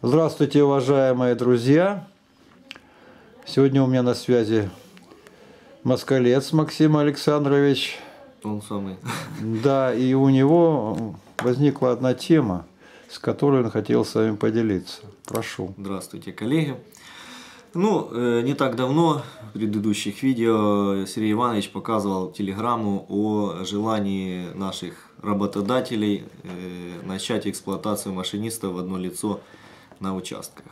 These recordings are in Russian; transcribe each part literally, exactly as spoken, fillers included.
Здравствуйте, уважаемые друзья! Сегодня у меня на связи Москалец Максим Александрович. Он самый. Да, и у него возникла одна тема, с которой он хотел с вами поделиться. Прошу. Здравствуйте, коллеги. Ну, не так давно в предыдущих видео Сергей Иванович показывал телеграмму о желании наших работодателей начать эксплуатацию машинистов в одно лицо на участках.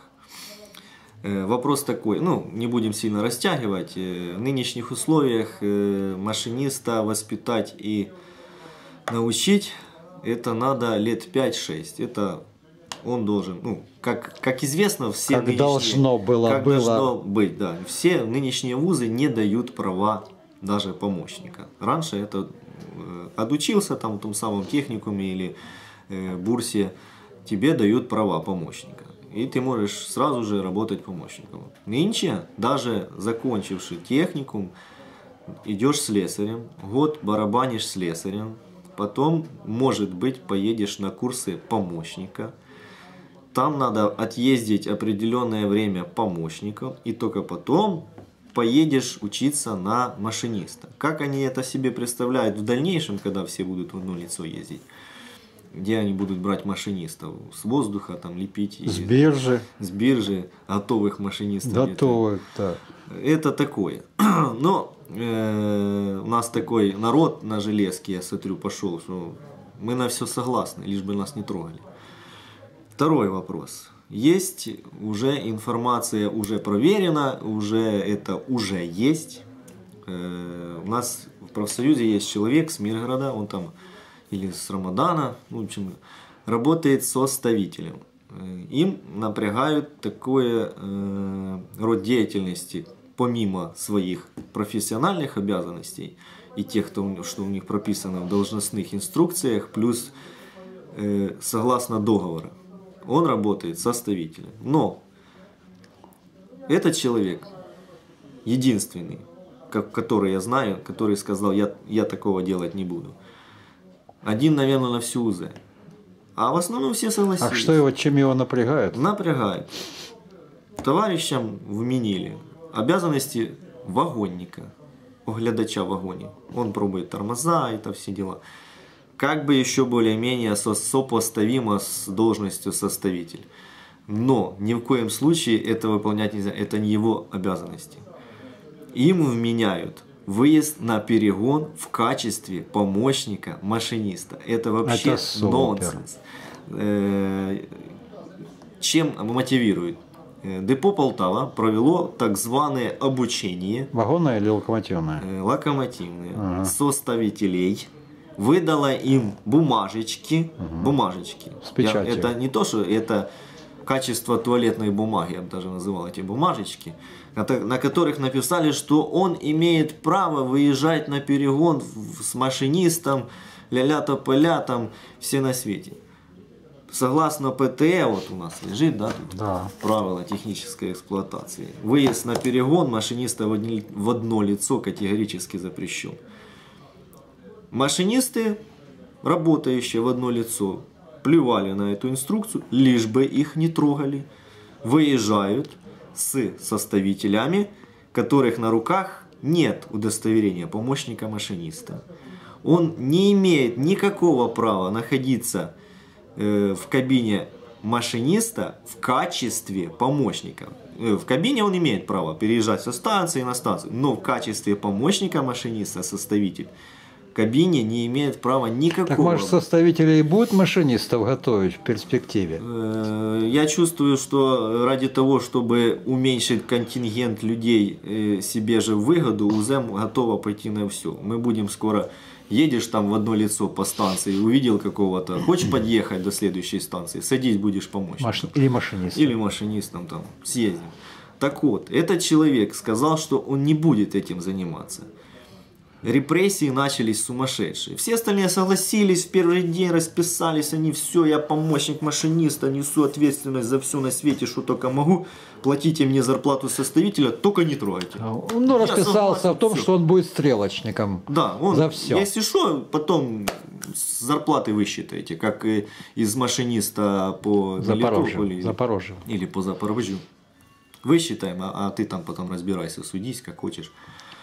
Вопрос такой, ну, не будем сильно растягивать. В нынешних условиях машиниста воспитать и научить, это надо лет пять-шесть. Это он должен, ну, как, как известно, все как нынешние... должно было, как было. должно быть, да. Все нынешние вузы не дают права даже помощника. Раньше это отучился там в том самом техникуме или э, бурсе, тебе дают права помощника. И ты можешь сразу же работать помощником. Нынче, даже закончивший техникум, идешь слесарем, год барабанишь слесарем, потом, может быть, поедешь на курсы помощника. Там надо отъездить определенное время помощником, и только потом поедешь учиться на машиниста. Как они это себе представляют в дальнейшем, когда все будут в одно лицо ездить? Где они будут брать машинистов? С воздуха там лепить? С биржи. С биржи готовых машинистов. Готовых, да. Это такое. Но э, у нас такой народ на железке, я смотрю, пошел, что мы на все согласны, лишь бы нас не трогали. Второй вопрос. Есть уже информация, уже проверена, уже это уже есть. Э, у нас в профсоюзе есть человек с Миргорода, он там или с Рамадана, ну, в общем, работает составителем. Им напрягают такой э, род деятельности, помимо своих профессиональных обязанностей и тех, кто, что у них прописано в должностных инструкциях, плюс э, согласно договору, он работает составителем. Но этот человек единственный, как, который я знаю, который сказал, я, я такого делать не буду. Один, наверное, на всю УЗ. А в основном все согласились. А что его, чем его напрягают? Напрягают. Товарищам вменили обязанности вагонника, оглядача в вагоне. Он пробует тормоза, это все дела. Как бы еще более-менее сопоставимо с должностью составитель. Но ни в коем случае это выполнять нельзя. Это не его обязанности. Им вменяют выезд на перегон в качестве помощника машиниста. Это вообще это нонсенс. Чем мотивирует? Депо Полтава провело так званое обучение. Вагонное или локомотивное? Локомотивное. Ага. Составителей. Выдала им бумажечки. Угу. Бумажечки. С печатью. Я, это не то, что это качество туалетной бумаги, я бы даже называл эти бумажечки, на которых написали, что он имеет право выезжать на перегон с машинистом, ля-ля-то-поля, там, все на свете. Согласно ПТЭ, вот у нас лежит, да, тут да. правила технической эксплуатации, выезд на перегон машиниста в одно лицо категорически запрещен. Машинисты, работающие в одно лицо, плевали на эту инструкцию, лишь бы их не трогали, выезжают с составителями, которых на руках нет удостоверения помощника машиниста. Он не имеет никакого права находиться э, в кабине машиниста в качестве помощника. Э, в кабине он имеет право переезжать со станции на станцию, но в качестве помощника машиниста составитель в кабине не имеет права никакого. Так, может, составители и будут машинистов готовить в перспективе? Я чувствую, что ради того, чтобы уменьшить контингент людей себе же в выгоду, УЗ готова пойти на все. Мы будем скоро, едешь там в одно лицо по станции, увидел какого-то, хочешь подъехать до следующей станции, садись, будешь помочь. Маш... Или машинистом. Или машинистом там, съездим. Так вот, этот человек сказал, что он не будет этим заниматься. Репрессии начались сумасшедшие. Все остальные согласились, в первый день расписались, они все, я помощник машиниста, несу ответственность за все на свете, что только могу, платите мне зарплату составителя, только не трогайте. Он ну, расписался о том, все. Что он будет стрелочником. Да, он, за все. Если что, потом с зарплаты вы считаете, как и из машиниста по Запорожью. Мелитополю Запорожью. или по Запорожью. Высчитаем, а, а ты там потом разбирайся, судись, как хочешь.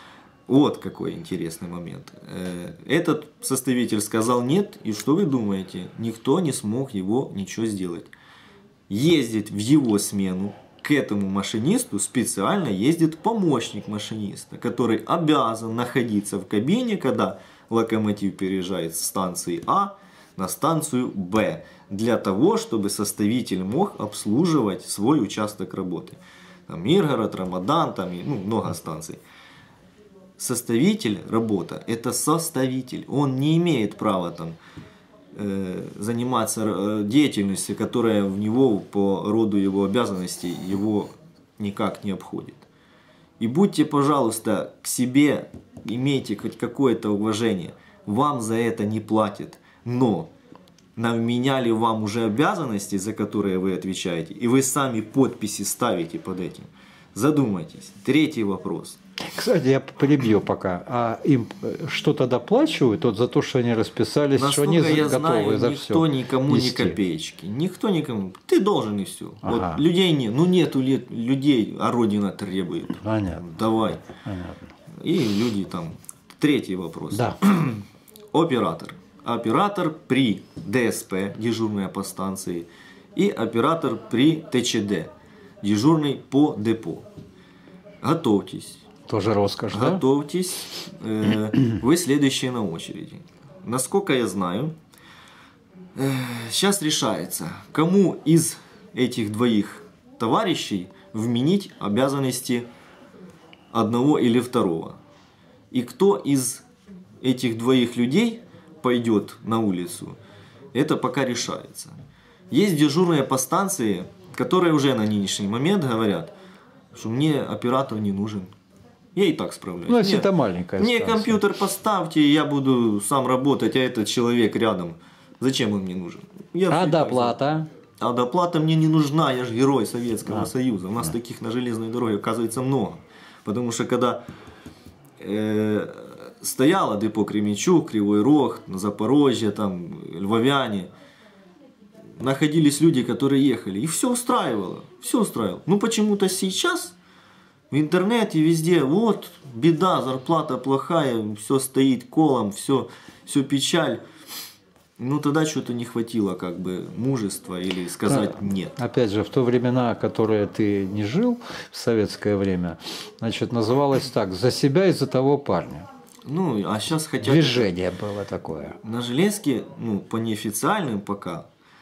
Вот какой интересный момент. Этот составитель сказал нет, и что вы думаете? Никто не смог его ничего сделать. Ездить в его смену к этому машинисту специально ездит помощник машиниста, который обязан находиться в кабине, когда локомотив переезжает с станции А на станцию Б, для того, чтобы составитель мог обслуживать свой участок работы. Там Миргород, Рамадан, там ну, много станций. Составитель работа – это составитель. Он не имеет права там, э, заниматься деятельностью, которая в него по роду его обязанностей его никак не обходит. И будьте, пожалуйста, к себе, имейте хоть какое-то уважение. Вам за это не платят, но навменяли вам уже обязанности, за которые вы отвечаете, и вы сами подписи ставите под этим. Задумайтесь. Третий вопрос. Кстати, я перебью пока. А им что-то доплачивают вот за то, что они расписались, Насколько что они я готовы знаю, за никто все никому нести. ни копеечки. Никто никому. Ты должен и все. Ага. Вот людей нет. Ну нету лет, людей, а Родина требует. Понятно. Давай. Понятно. И люди там. Третий вопрос. Да. Оператор. Оператор при ДСП, дежурная по станции, и оператор при ТЧД, дежурный по депо. Готовьтесь. Тоже роскошь, да? Готовьтесь. Э, вы следующие на очереди. Насколько я знаю, э, сейчас решается, кому из этих двоих товарищей вменить обязанности одного или второго. И кто из этих двоих людей пойдет на улицу, это пока решается. Есть дежурные по станции, которые уже на нынешний момент говорят, что мне оператор не нужен. Я и так справляюсь. Ну, если Мне- это маленькая Мне станция. компьютер поставьте, и я буду сам работать, а этот человек рядом. Зачем он мне нужен? Я А всё и так доплата? а доплата мне не нужна, я же герой Советского Союза. У нас таких на железной дороге оказывается много. Потому что когда э, стояло депо Кременчуг, Кривой Рог, Запорожье, там, Львовяне, находились люди, которые ехали. И все устраивало. Все устраивало. Ну почему-то сейчас в интернете везде, вот, беда, зарплата плохая, все стоит колом, все, все печаль. Ну тогда что-то не хватило как бы мужества или сказать Да. нет. Опять же, в то времена, которые ты не жил, в советское время, значит, называлось так: «За себя и за того парня». Ну, а сейчас хотят... Движение было такое. На железке, ну, по неофициальным пока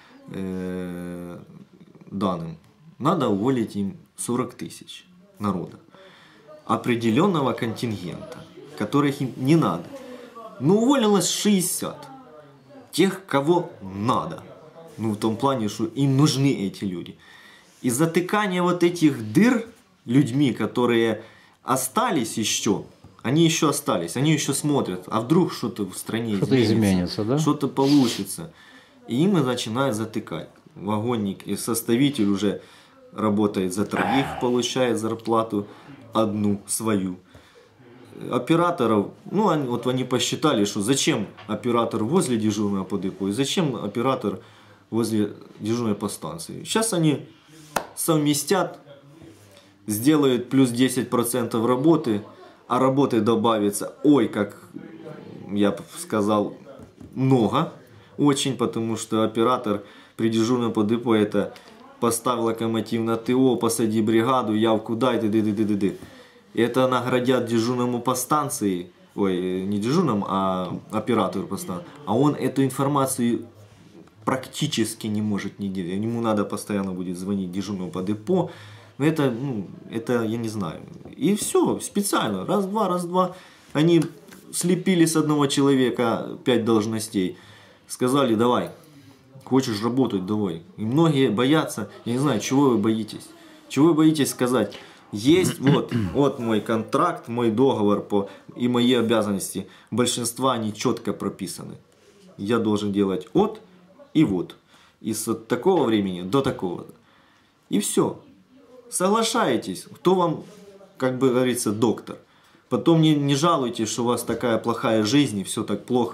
э, данным, надо уволить им сорок тысяч народа. Определенного контингента, которых им не надо. Но уволилось шестьдесят. Тех, кого надо. Ну, в том плане, что им нужны эти люди. И затыкание вот этих дыр людьми, которые остались еще, они еще остались, они еще смотрят, а вдруг что-то в стране Что-то изменится, да? что-то получится. И им и начинают затыкать. Вагонник и составитель уже работает за троих, получает зарплату одну свою. Операторов, ну они, вот они посчитали, что зачем оператор возле дежурного по депо и зачем оператор возле дежурной по станции. Сейчас они совместят, сделают плюс десять процентов работы, а работы добавится, ой, как я бы сказал, много, очень, потому что оператор при дежурном по депо это поставь локомотив на ТО, посади бригаду, явку дай, ды ды ды ды ды. Это наградят дежурному по станции, ой, не дежурному, а оператору по станции. А он эту информацию практически не может не делать. Ему надо постоянно будет звонить дежурному по депо. Но это, ну, это я не знаю. И все, специально, раз-два, раз-два. Они слепили с одного человека пять должностей. Сказали, давай, хочешь работать, давай. И многие боятся, я не знаю, чего вы боитесь. Чего вы боитесь сказать? Есть вот, вот мой контракт, мой договор по, и мои обязанности. Большинства они четко прописаны. Я должен делать от и вот. И с такого времени до такого. И все. Соглашаетесь. Кто вам, как бы говорится, доктор. Потом не, не жалуйтесь, что у вас такая плохая жизнь и все так плохо.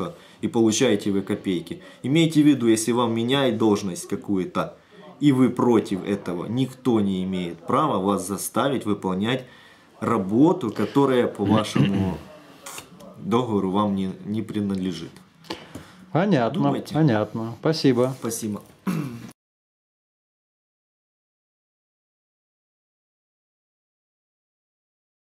и получаете вы копейки. Имейте в виду, если вам меняют должность какую-то, и вы против этого, никто не имеет права вас заставить выполнять работу, которая по вашему договору вам не, не принадлежит. Понятно, Думайте. понятно. Спасибо. Спасибо.